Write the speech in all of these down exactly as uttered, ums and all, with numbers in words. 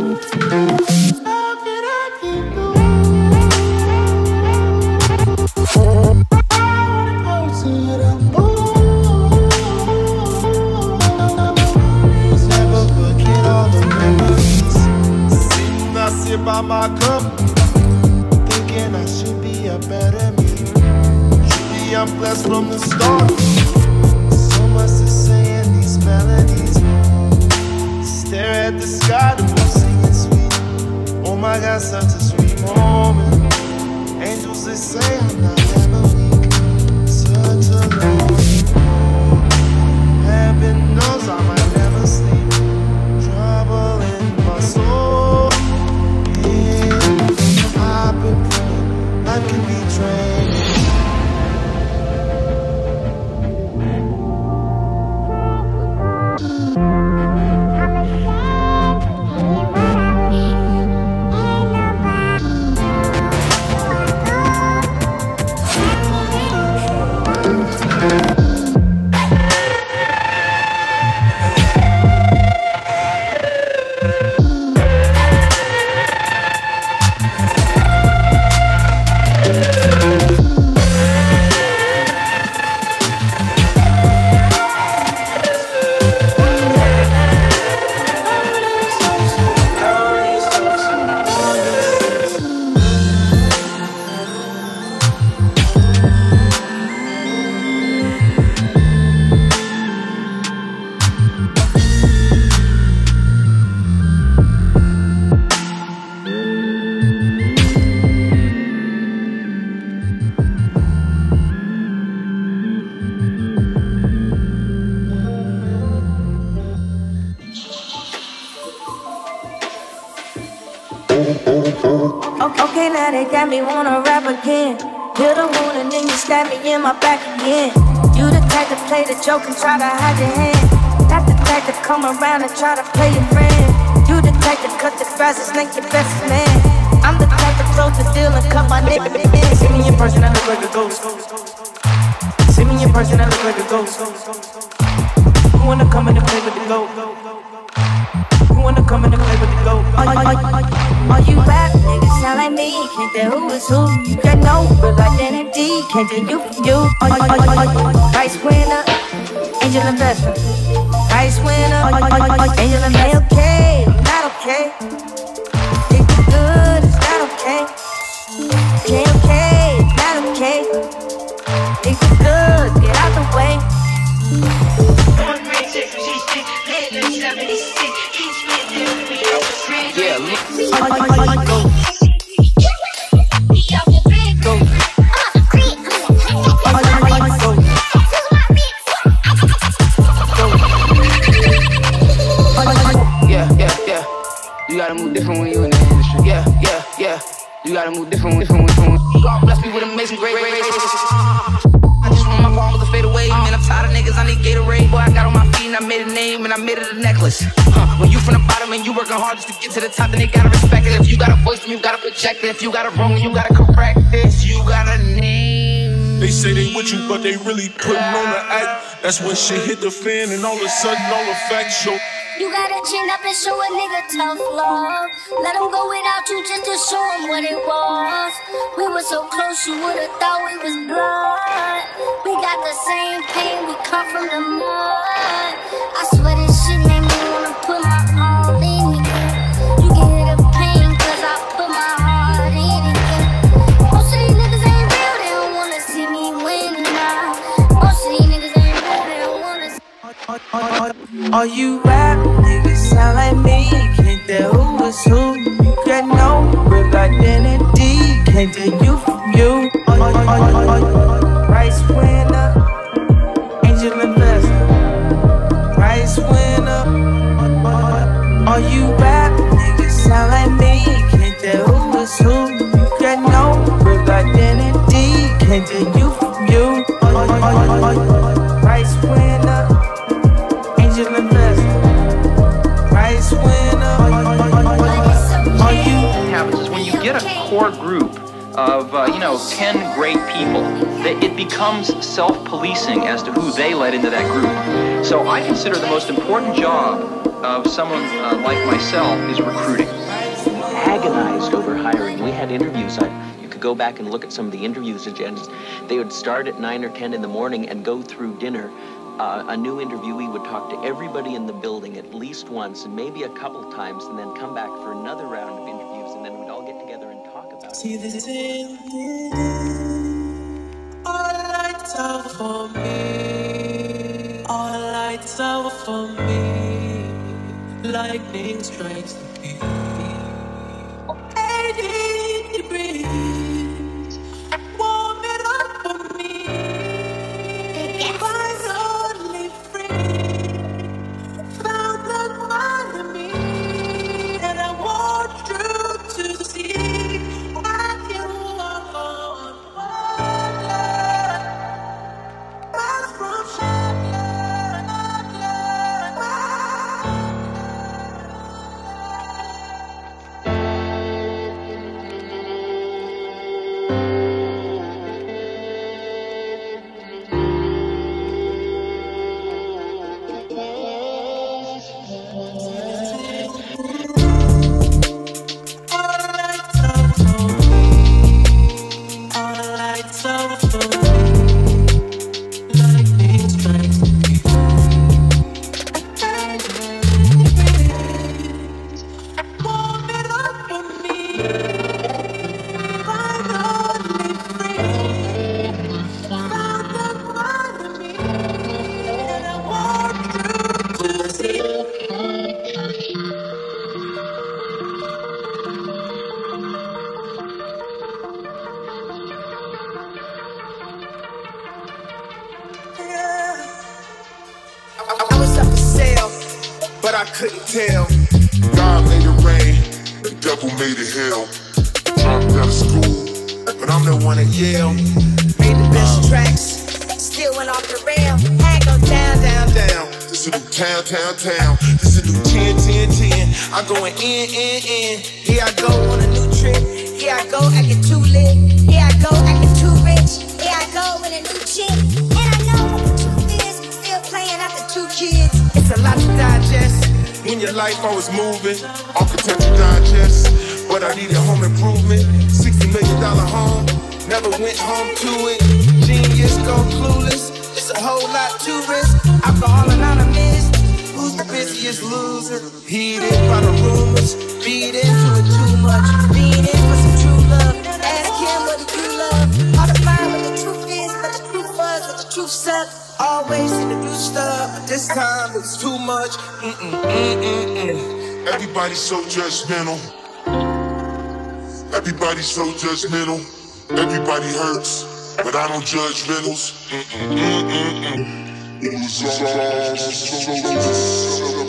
By my cup, thinking I should be a better me. Truly, I'm blessed from the start. So much to say in these melodies. Stare at the sky, the moon singing sweet. Oh my God, such a sweet moment. Angels, they say I'm not ever weak. Such a lonely road. Heaven knows I might never sleep. Trouble in my soul. I've been praying, life can be draining. Okay, now they got me wanna rap again. Hit a wound and then you stab me in my back again. You the type to play the joke and try to hide your hand. Not the type to come around and try to play your friend. You the type to cut the grass and snake your best man. I'm the type to close the deal and cut my nigga in. See me in person, I look like a ghost. See me in person, I look like a ghost. Who wanna come in and play with the goat? Who wanna come in and play with the goat? Are, are, are, are, are you rap niggas sound like me? Can't tell who is who. You got no real identity. Can't tell you from you. Are, are, are, are, are, price winner, angel investor. Price winner, are, are, are, are, angel investor. Okay, not okay. Think you good, it's not okay. Okay, okay, not okay. Think you good, get out the way. Yeah, look. I, I, I, I, go. Go. I, I, I, go. Go. Yeah, yeah, yeah. You gotta move different when you in the industry. Yeah, yeah, yeah. You gotta move different, different, different. God bless me with amazing, great, great, great. I just want my palms to fade away. Man, I'm tired of niggas, I need Gatorade. Boy, I got on my feet and I made a name and I made it a necklace. Huh. When you from the bottom and you working hard just to get to the top, then they gotta respect it. If you got a voice, then you gotta project it. If you got it wrong, then you gotta correct this. You got a name. They say they with you, but they really putting on the act. That's when shit hit the fan and all of a sudden all the facts show. You gotta chin up and show a nigga tough love. Let him go without you just to show him what it was. We were so close, you would've thought we was blood. We got the same pain, we come from the mud. I swear this shit made me wanna put my all in it. You can hear the pain cause I put my heart in it. Most of these niggas ain't real, they don't wanna see me winning now. Most of these niggas ain't real, they don't wanna see. Are, are, are you rap niggas sound like me? Can't tell who is who. You got no real identity. Can't tell you from you. Are, are, are, are, price winner, angel investor. Price winner. Are, are, are you rap niggas sound like me? Can't tell who is who. You got no real identity. Can't tell you from you. Are, are, are, are, price winner. Angel investor, price winner. Are you? What happens is when you get a core group of uh, you know ten great people, that it becomes self-policing as to who they let into that group. So I consider the most important job of someone uh, like myself is recruiting. Agonized over hiring. We had interviews. I, you could go back and look at some of the interviews agendas. They would start at nine or ten in the morning and go through dinner. Uh, a new interviewee would talk to everybody in the building at least once and maybe a couple times, and then come back for another round of interviews, and then we'd all get together and talk about it. See this in all lights out for me. All lights out for me. Lightning strikes the beat. eighty degrees. Warm it up for me. Finally free. Found the one of me. And I want you to see I can walk on water. Far from shelter. But I couldn't tell. God made it rain, the devil made it hell. Dropped out of school, but I'm the one at Yale. Made the best tracks, still went off the rail. Had go down, down, down. This a new town, town, town. This a new ten, ten, ten. I going in, in, in. Here I go on a new trip. Here I go acting too lit. Here I go acting too rich. Here I go with a new chick. And I know what the truth is. Still playing after two kids. It's a lot to digest. In your life I was moving, Architecture Digest, but I needed home improvement. Sixty million dollar home, never went home to it. Genius go clueless, it's a whole lot to risk. Alcohol anonymous, who's the busiest loser? Heated by the rumors, feed into it too much. Being in for some true love, ask him what do you love. Hard to find what the truth is, but the truth was what the truth sucked. Always in the new stuff, but this time it's too much. Mm-mm, mm-mm-mm. Everybody's so judgmental. Everybody's so judgmental. Everybody hurts, but I don't judge riddles. Mm-mm, mm-mm-mm. It was all so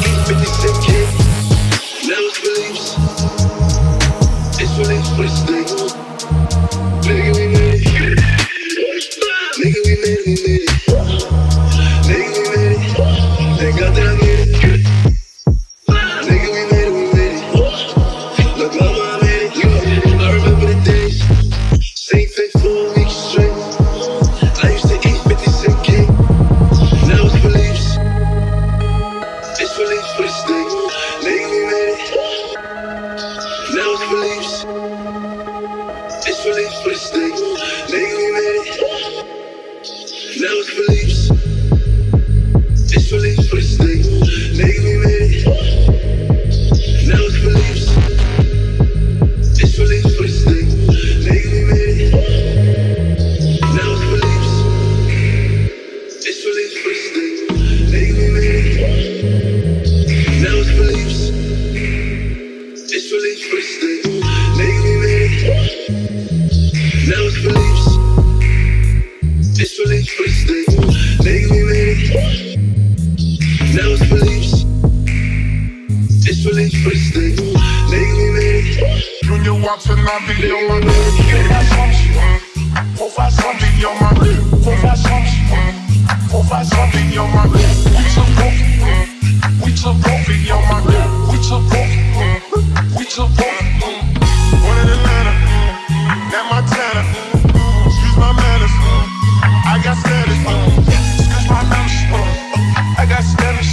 It's what it's fully twisted. Lately, baby, Junior walks and I be on my four five something, four five something on my four five something, four five something on my. We took both, we took both on my. We took both, we took both. One in Atlanta, at Montana. Excuse my manners, I got status. Excuse my manners, I got status.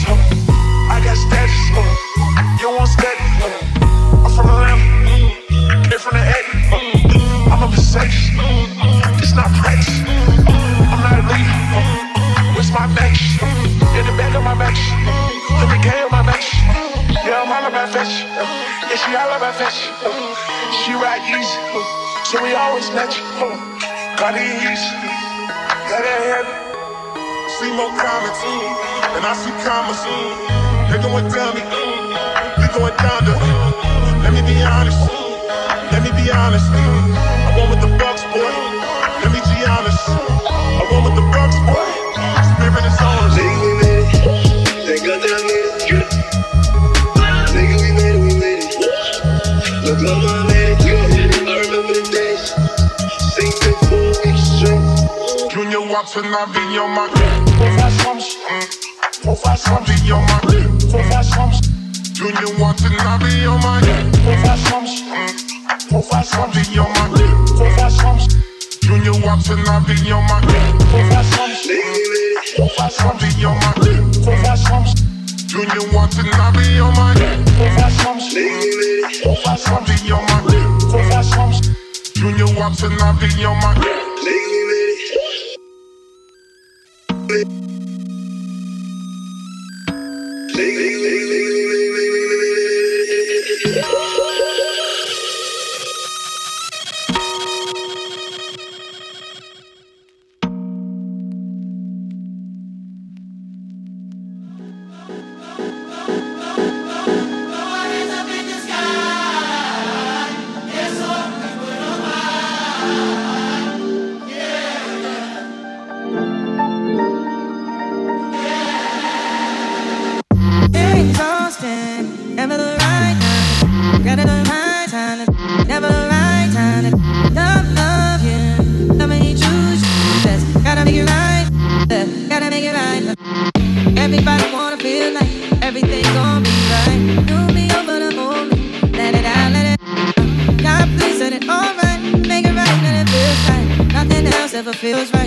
I got status. You want status? I'm from Atlanta, came from the A. I'm a Mercedes. It's not practice. I'm not a leader. Where's my match? In the back of my match. Let me get my match. Yeah, I'm all about fetch. Yeah, she all about fetch. She ride easy, so we always match. Got it easy. Got it heavy. See more comments, and I see commas. They going down me. We going down to. Let me be honest. Let me be honest. I won with the Bucks, boy. Let me be honest. I won with the Bucks, boy. Spirit is on us. Nigga, we made it. Thank God that I made it. Nigga, we made it, we made it. Look, mama, I made it. I remember the days. Sing big four weeks straight. Junior walks and I be on my four five something. Four five something on my four five something. Junior walks and I be on my four five something. Four five something on my four five something. Junior walks and I be on my four five something. Four five something on my four five something. Junior walks and I be on my four five something. Four five something on my four five something. Junior walks and I be on my. Feels right.